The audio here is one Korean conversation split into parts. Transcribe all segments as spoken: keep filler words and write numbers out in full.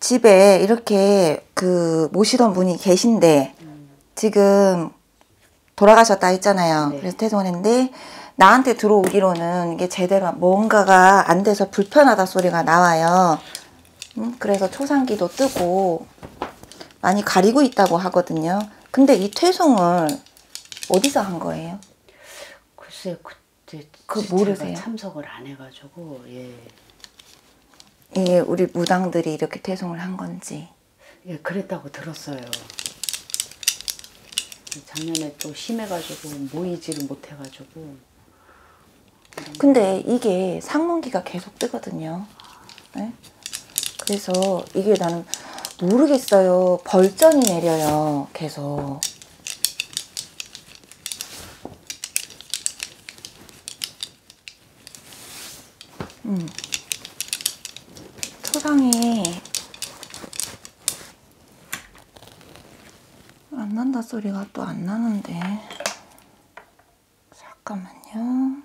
집에 이렇게 그 모시던 분이 계신데 음. 지금 돌아가셨다 했잖아요. 네. 그래서 퇴송을 했는데 나한테 들어오기로는 이게 제대로 뭔가가 안 돼서 불편하다 소리가 나와요. 음, 그래서 초상기도 뜨고 많이 가리고 있다고 하거든요. 근데 이 퇴송을 어디서 한 거예요? 글쎄요, 그때 그 모르세요? 참석을 안 해가지고 예. 이게 우리 무당들이 이렇게 퇴송을 한 건지. 예, 그랬다고 들었어요. 작년에 또 심해가지고 모이지를 못해가지고. 근데 이게 상문기가 계속 뜨거든요. 네? 그래서 이게 나는 모르겠어요. 벌전이 내려요. 계속. 음. 초상이 안 난다 소리가 또 안 나는데. 잠깐만요.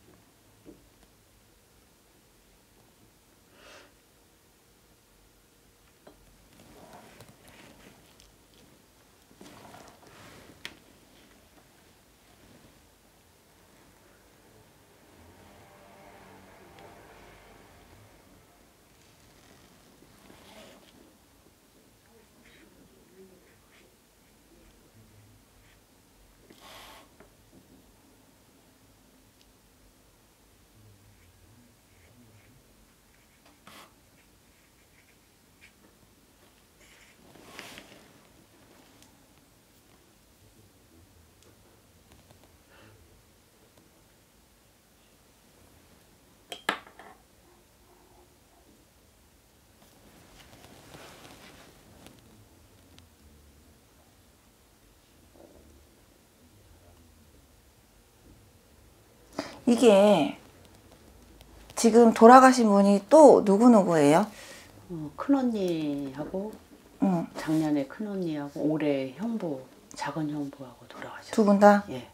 이게 지금 돌아가신 분이 또 누구누구예요? 어, 큰언니하고 응. 작년에 큰언니하고 올해 형부, 작은 형부하고 돌아가셨어요. 두 분 다? 예.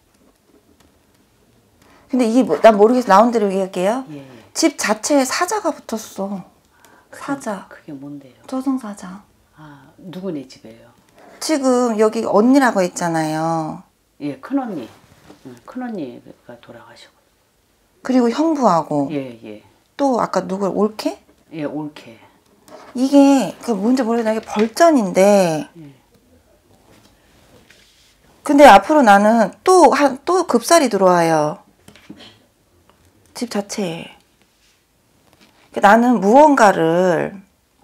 근데 이게 뭐, 난 모르겠어. 나온 대로 얘기할게요. 예. 집 자체에 사자가 붙었어. 그게, 사자. 그게 뭔데요? 저승사자. 아, 누구네 집이에요? 지금 여기 언니라고 했잖아요. 예, 큰언니. 응, 큰언니가 돌아가시고. 그리고 형부하고. 예, 예. 또 아까 누구 올케? 예, 올케. 이게 그 뭔지 모르겠는데 이게 벌전인데. 예. 근데 앞으로 나는 또 한 또 급살이 들어와요. 집 자체에. 나는 무언가를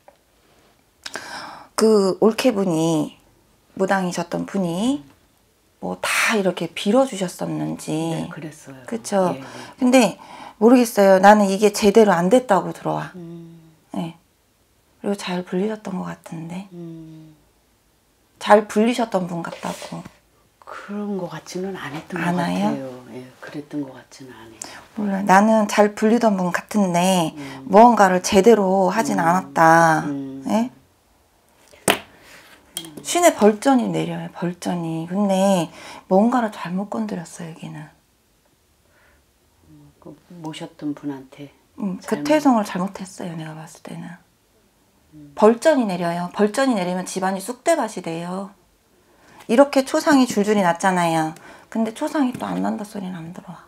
그 올케분이 무당이셨던 분이 뭐 다 이렇게 빌어주셨었는지. 네, 그랬어요. 그쵸? 예, 예. 근데 모르겠어요. 나는 이게 제대로 안 됐다고 들어와. 음. 네. 그리고 잘 불리셨던 것 같은데. 음. 잘 불리셨던 분 같다고. 그런 것 같지는 않았던 것 않아요? 같아요. 예, 그랬던 것 같지는 않아요. 몰라. 나는 잘 불리던 분 같은데 음. 무언가를 제대로 하진 음. 않았다. 음. 예? 신의 벌전이 내려요. 벌전이. 근데 뭔가를 잘못 건드렸어 여기는. 음, 그 모셨던 분한테. 음, 그 퇴송을 잘못했어요. 내가 봤을 때는. 음. 벌전이 내려요. 벌전이 내리면 집안이 쑥대밭이 돼요. 이렇게 초상이 줄줄이 났잖아요. 근데 초상이 또 안 난다 소리는 안 들어와.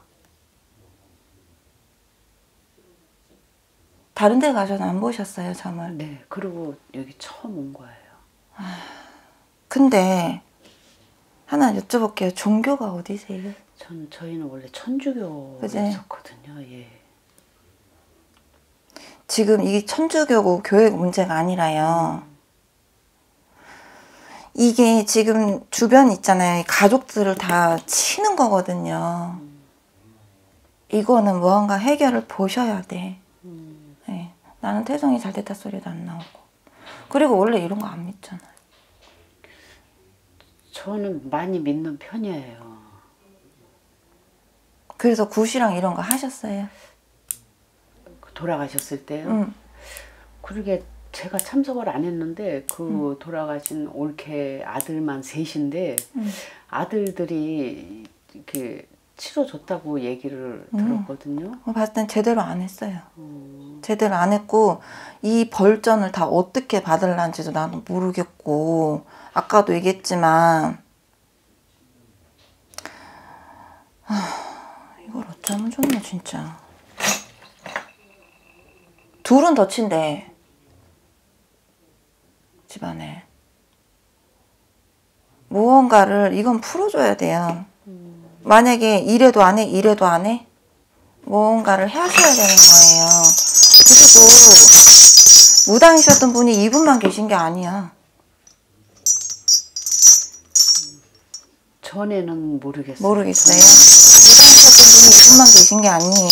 다른 데 가서는 안 보셨어요, 점을? 네, 그리고 여기 처음 온 거예요. 아, 근데 하나 여쭤볼게요. 종교가 어디세요? 전 저희는 원래 천주교였었거든요. 예. 지금 이게 천주교고 교회 문제가 아니라요. 음. 이게 지금 주변 있잖아요. 가족들을 다 치는 거거든요. 음. 이거는 무언가 해결을 보셔야 돼. 음. 네. 나는 태성이 잘 됐다 소리도 안 나오고. 그리고 원래 이런 거 안 믿잖아요. 저는 많이 믿는 편이에요. 그래서 굿이랑 이런 거 하셨어요? 돌아가셨을 때요? 응. 그러게 제가 참석을 안 했는데 그 응. 돌아가신 올케 아들만 셋인데 응. 아들들이 이렇게 치러줬다고 얘기를 응. 들었거든요. 봤을 땐 제대로 안 했어요. 음. 제대로 안 했고 이 벌전을 다 어떻게 받을란지도 나도 모르겠고 아까도 얘기했지만 아, 이걸 어쩌면 좋나 진짜. 둘은 덧친대 집안에. 무언가를 이건 풀어줘야 돼요. 만약에 이래도 안 해, 이래도 안 해, 무언가를 하셔야 되는 거예요. 그리고 무당이셨던 분이 이분만 계신 게 아니야. 전에는 모르겠어요. 모르겠어요. 무당이셨던 분이 이분만 계신 게 아니에요.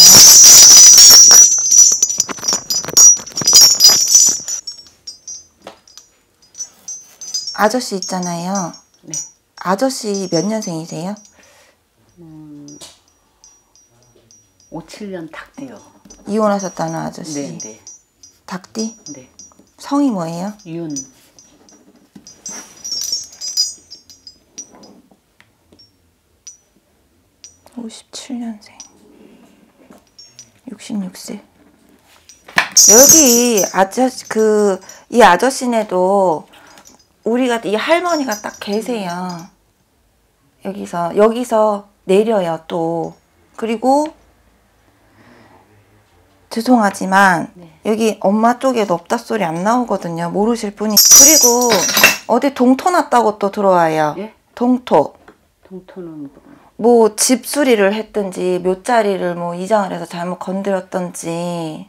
아저씨 있잖아요. 네. 아저씨 몇 년생이세요? 음, 오칠 년 닭띠요. 이혼하셨다는 아저씨. 네, 네. 닭띠? 네. 성이 뭐예요? 윤. 오십칠 년생. 육십육 세. 여기 아저씨, 그, 이 아저씨네도 우리가 이 할머니가 딱 계세요. 여기서, 여기서 내려요, 또. 그리고, 죄송하지만, 네. 여기 엄마 쪽에도 없다 소리 안 나오거든요. 모르실 분이. 그리고, 어디 동토 났다고 또 들어와요. 예? 동토. 동토는 뭐, 집수리를 했든지, 묘자리를 뭐, 이장을 해서 잘못 건드렸든지.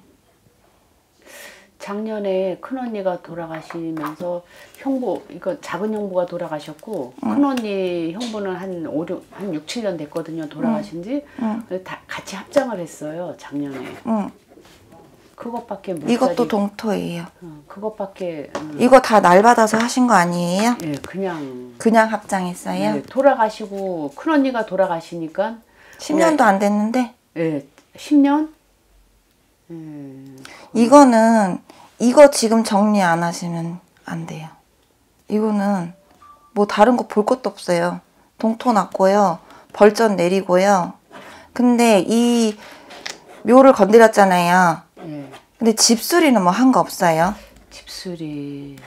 작년에 큰언니가 돌아가시면서 형부, 이거 작은 형부가 돌아가셨고 응. 큰언니 형부는 한 오, 육, 한 육, 칠 년 됐거든요. 돌아가신 지. 응. 다 같이 합장을 했어요. 작년에. 응. 그것밖에 못 이것도 자리, 동토예요. 어, 그것밖에. 음, 이거 다 날 받아서 하신 거 아니에요? 예, 그냥. 그냥 합장했어요? 네, 돌아가시고 큰언니가 돌아가시니까 십 년도 안 됐는데? 예, 십 년? 예, 이거는 이거 지금 정리 안 하시면 안 돼요. 이거는 뭐 다른 거 볼 것도 없어요. 동토 났고요. 벌전 내리고요. 근데 이 묘를 건드렸잖아요. 예. 근데 집수리는 뭐 한 거 없어요. 집수리.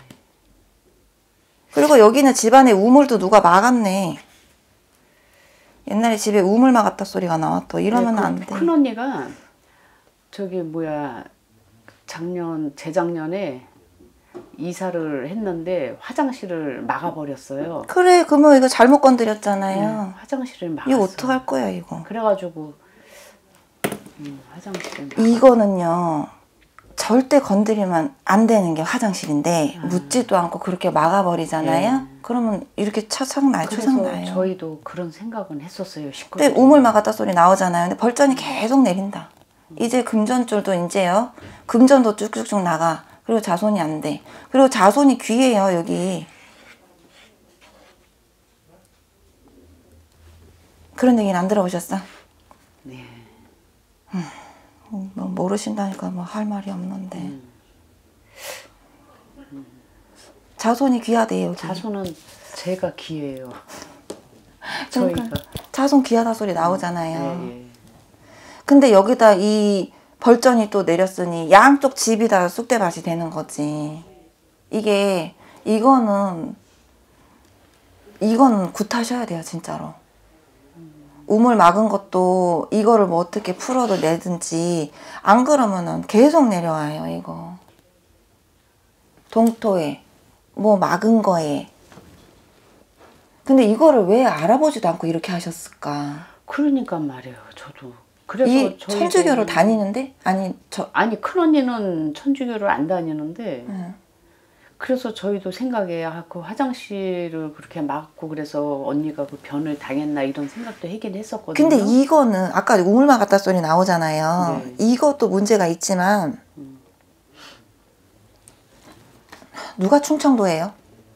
그리고 여기는 집안에 우물도 누가 막았네. 옛날에 집에 우물 막았다 소리가 나왔다. 이러면 네, 그, 안 돼. 큰언니가 저기 뭐야 작년 재작년에 이사를 했는데 화장실을 막아버렸어요. 그래, 그러면 이거 잘못 건드렸잖아요. 네, 화장실을 막았어. 이거 어떡할 거야 이거. 그래가지고 음, 화장실을 막아. 이거는요 절대 건드리면 안 되는 게 화장실인데 아. 묻지도 않고 그렇게 막아버리잖아요. 네. 그러면 이렇게 차상 나요. 초상 나요. 저희도 그런 생각은 했었어요. 근데 우물 막았다 소리 나오잖아요. 근데 벌전이 계속 내린다. 이제 금전줄도 이제요. 금전도 쭉쭉쭉 나가. 그리고 자손이 안 돼. 그리고 자손이 귀해요, 여기. 그런 얘기는 안 들어보셨어? 네. 음, 뭐 모르신다니까 뭐 할 말이 없는데. 음. 음. 자손이 귀하대요, 여기. 자손은 제가 귀해요. 그러니까 저희가. 자손 귀하다 소리 나오잖아요. 네, 네. 근데 여기다 이 벌전이 또 내렸으니 양쪽 집이 다 쑥대밭이 되는 거지. 이게 이거는 이거는 굿하셔야 돼요, 진짜로. 우물 막은 것도 이거를 뭐 어떻게 풀어도 내든지 안 그러면은 계속 내려와요, 이거. 동토에 뭐 막은 거에. 근데 이거를 왜 알아보지도 않고 이렇게 하셨을까? 그러니까 말이에요, 저도. 그래서 이 천주교를 다니는데? 아니 저 아니 큰언니는 천주교를 안 다니는데 응. 그래서 저희도 생각에 아, 그 화장실을 그렇게 막고 그래서 언니가 그 변을 당했나 이런 생각도 하긴 했었거든요. 근데 이거는 아까 우물 막았다 소리 나오잖아요. 네. 이것도 문제가 있지만 음. 누가 충청도예요?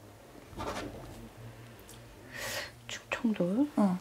충청도? 응.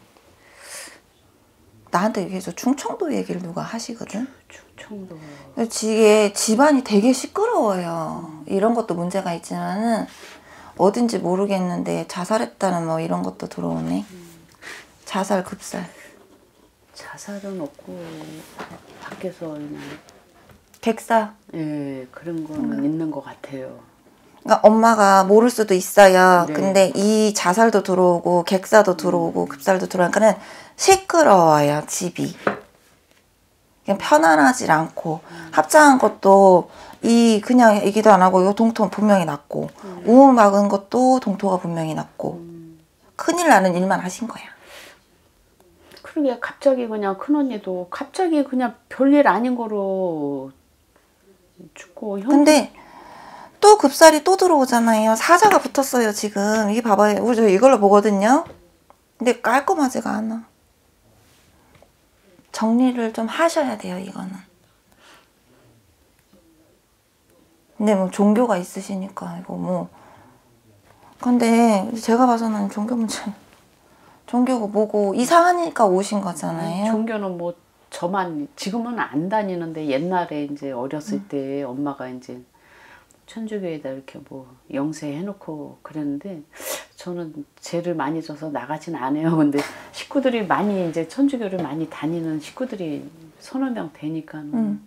나한테 얘기해서 충청도 얘기를 누가 하시거든? 충청도. 이게 집안이 되게 시끄러워요. 음. 이런 것도 문제가 있지만은 어딘지 모르겠는데 자살했다는 뭐 이런 것도 들어오네. 음. 자살, 급살. 자살은 없고 밖에서 그냥 객사. 예, 그런 거는 음. 있는 것 같아요. 그러니까 엄마가 모를 수도 있어요. 네. 근데 이 자살도 들어오고 객사도 들어오고 음. 급살도 들어오니까는 시끄러워요, 집이. 그냥 편안하지 않고 음. 합장한 것도 이 그냥 얘기도 안 하고 이 동토는 분명히 났고 음. 우음 막은 것도 동토가 분명히 났고 음. 큰일 나는 일만 하신 거야. 그러게 갑자기 그냥 큰언니도 갑자기 그냥 별일 아닌 거로 죽고 형... 근데 또 급살이 또 들어오잖아요. 사자가 붙었어요 지금. 이게 봐봐요. 우리 저 이걸로 보거든요. 근데 깔끔하지가 않아. 정리를 좀 하셔야 돼요 이거는. 근데 뭐 종교가 있으시니까 이거 뭐 근데 제가 봐서는 종교 문제 종교가 뭐고 이상하니까 오신 거잖아요. 종교는 뭐 저만 지금은 안 다니는데 옛날에 이제 어렸을 음. 때 엄마가 이제 천주교에다 이렇게 뭐 영세해놓고 그랬는데 저는 죄를 많이 져서 나가진 않아요. 근데 식구들이 많이 이제 천주교를 많이 다니는 식구들이 서너 명 되니까는. 음.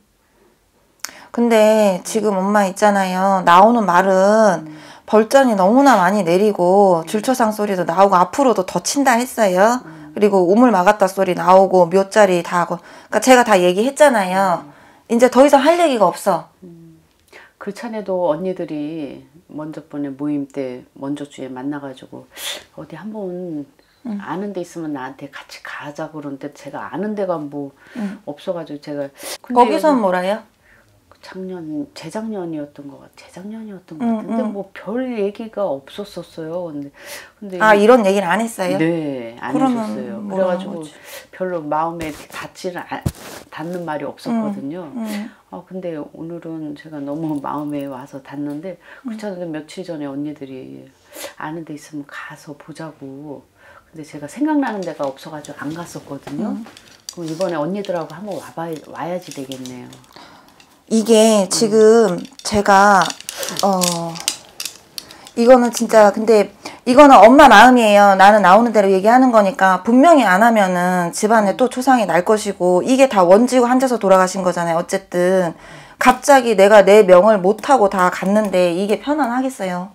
근데 지금 엄마 있잖아요. 나오는 말은 음. 벌전이 너무나 많이 내리고 음. 줄초상 소리도 나오고 앞으로도 더 친다 했어요. 음. 그리고 우물 막았다 소리 나오고 묘자리 다 하고. 그러니까 제가 다 얘기했잖아요. 음. 이제 더 이상 할 얘기가 없어. 음. 그 전에도 언니들이 먼저 번에 모임 때 먼저 주에 만나가지고 어디 한번 음. 아는 데 있으면 나한테 같이 가자 그러는데 제가 아는 데가 뭐 음. 없어가지고 제가 거기선 뭐라요? 작년 재작년이었던 것 같 재작년이었던 것 같은데 음, 음. 뭐 별 얘기가 없었었어요. 근데 근데 아 이런 얘기는 안 했어요? 네, 안 해줬어요. 그래가지고 거지? 별로 마음에 닿지는 닿는 말이 없었거든요. 음, 음. 아 근데 오늘은 제가 너무 마음에 와서 닿는데 그렇잖아요. 음. 며칠 전에 언니들이 아는 데 있으면 가서 보자고. 근데 제가 생각나는 데가 없어가지고 안 갔었거든요. 음. 그럼 이번에 언니들하고 한번 와봐 와야지 되겠네요. 이게 지금 음. 제가 어 이거는 진짜 근데 이거는 엄마 마음이에요. 나는 나오는 대로 얘기하는 거니까 분명히 안 하면은 집안에 또 초상이 날 것이고 이게 다 원지고 한자서 돌아가신 거잖아요. 어쨌든 갑자기 내가 내 명을 못하고 다 갔는데 이게 편안하겠어요.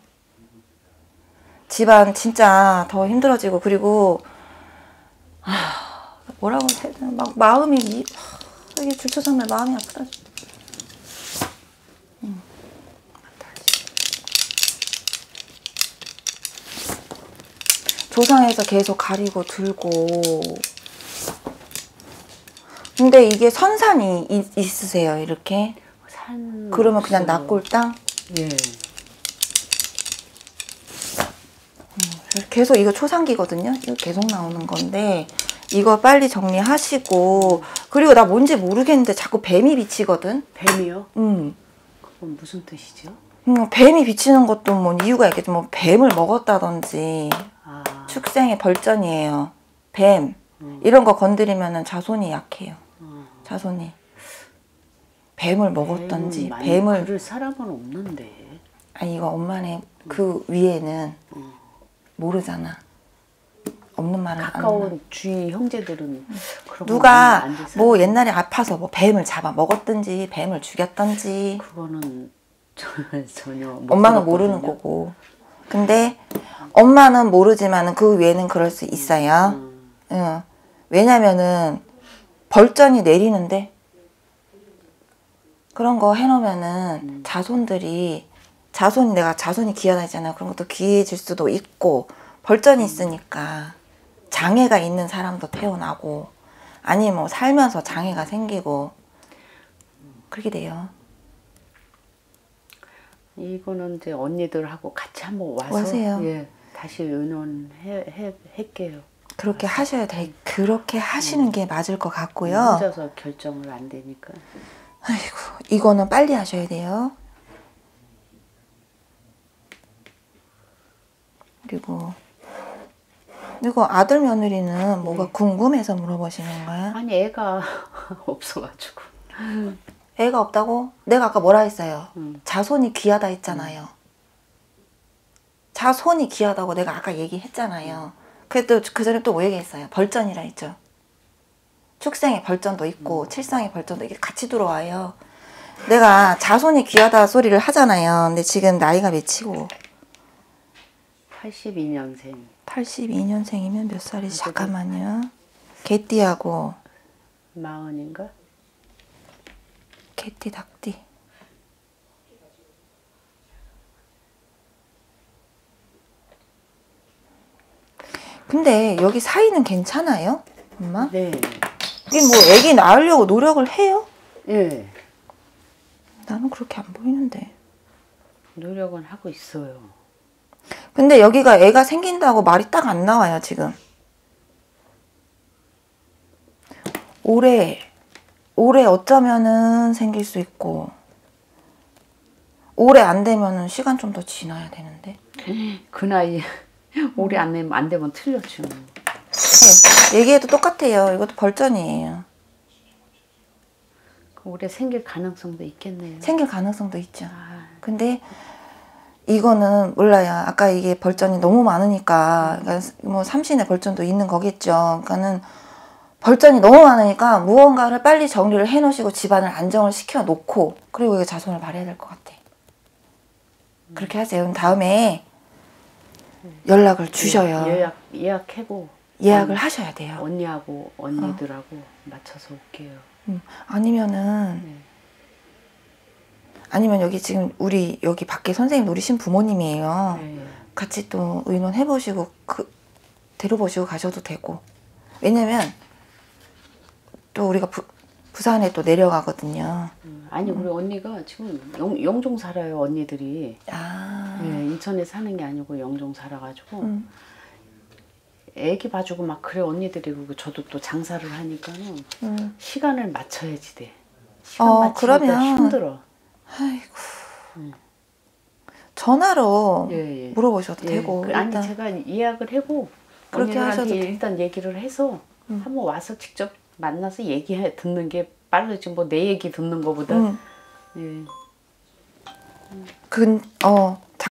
집안 진짜 더 힘들어지고 그리고 아 뭐라고 해야 되나 막 마음이 이, 이게 줄초상날 마음이 아프다. 조상에서 계속 가리고 들고 근데 이게 선산이 이, 있으세요 이렇게? 산 그러면 그냥 납골당? 예. 음, 계속 이거 초상기거든요. 이거 계속 나오는 건데 이거 빨리 정리하시고 그리고 나 뭔지 모르겠는데 자꾸 뱀이 비치거든. 뱀이요? 음. 그건 무슨 뜻이죠? 음, 뱀이 비치는 것도 뭐 이유가 있겠지. 뭐 뱀을 먹었다든지. 아. 축생의 벌전이에요. 뱀 음. 이런 거 건드리면은 자손이 약해요. 음. 자손이 뱀을 먹었던지 뱀을 그럴 사람은 없는데. 아니 이거 엄마네 음. 그 위에는 음. 모르잖아. 없는 말을 가까운 주위 형제들은 음. 그런 누가 뭐 옛날에 아파서 뭐 뱀을 잡아 먹었든지 뱀을 죽였던지 그거는 전혀 못 엄마는 모르는 거고. 근데 엄마는 모르지만은 그 외에는 그럴 수 있어요. 음. 응. 왜냐면은 벌전이 내리는데 그런 거 해놓으면은 음. 자손들이 자손이 내가 자손이 귀하다 했잖아요. 그런 것도 귀해질 수도 있고 벌전이 있으니까 장애가 있는 사람도 태어나고 아니 뭐 살면서 장애가 생기고 그렇게 돼요. 이거는 이제 언니들하고 같이 한번 와서 오세요. 예, 다시 의논해 해, 할게요. 그렇게 와서. 하셔야 돼. 그렇게 하시는 음. 게 맞을 것 같고요. 혼자서 결정을 안 되니까. 아이고 이거는 빨리 하셔야 돼요. 그리고 이거 아들 며느리는 뭐가 네. 궁금해서 물어보시는 거야? 아니 애가 없어가지고. 애가 없다고? 내가 아까 뭐라 했어요? 음. 자손이 귀하다 했잖아요. 음. 자손이 귀하다고 내가 아까 얘기했잖아요. 음. 그래도 그 전에 또 뭐 얘기했어요? 벌전이라 했죠. 축생의 벌전도 있고 음. 칠상의 벌전도 이게 같이 들어와요. 내가 자손이 귀하다 소리를 하잖아요. 근데 지금 나이가 몇이고? 팔십이 년생. 팔십이 년생이면 몇 살이지? 잠깐만요. 개띠하고 마흔인가? 개띠, 닭띠. 근데 여기 사이는 괜찮아요? 엄마? 네. 이게 뭐 애기 낳으려고 노력을 해요? 예. 나는 그렇게 안 보이는데. 노력은 하고 있어요. 근데 여기가 애가 생긴다고 말이 딱 안 나와요, 지금. 올해, 올해 어쩌면은 생길 수 있고, 올해 안 되면은 시간 좀 더 지나야 되는데. 그 나이에 올해 안 되면, 안 되면 틀렸죠. 네, 얘기해도 똑같아요. 이것도 벌전이에요. 올해 생길 가능성도 있겠네요. 생길 가능성도 있죠. 아. 근데 이거는 몰라요. 아까 이게 벌전이 너무 많으니까, 그러니까 뭐 삼신의 벌전도 있는 거겠죠. 그러니까는 벌전이 너무 많으니까 무언가를 빨리 정리를 해 놓으시고 집안을 안정을 시켜 놓고, 그리고 이게 자손을 바라야 될 것 같아. 그렇게 하세요. 그럼 다음에 연락을 주셔요. 예약, 예약하고. 예약을 언니, 하셔야 돼요. 언니하고 언니들하고 어. 맞춰서 올게요. 음, 아니면은 네. 아니면 여기 지금 우리 여기 밖에 선생님 노리신 부모님이에요. 네. 같이 또 의논해 보시고 그 데려보시고 가셔도 되고. 왜냐면 또 우리가 부, 부산에 또 내려가거든요. 음, 아니 우리 음. 언니가 지금 영, 영종 살아요. 언니들이. 아. 네, 인천에 사는 게 아니고 영종 살아가지고 음. 애기 봐주고 막 그래 언니들이. 그리고 저도 또 장사를 하니까는 음. 시간을 맞춰야지 돼. 시간 어, 맞추기가 그러면 힘들어. 아이고. 음. 전화로 예, 예. 물어보셔도 예. 되고. 그, 아니 일단 제가 예약을 하고 그렇게 하셔도 언니들한테 돼. 일단 얘기를 해서 음. 한번 와서 직접 만나서 얘기해 듣는 게 빠르지. 뭐 내 얘기 듣는 거보다. 음. 예. 근, 어,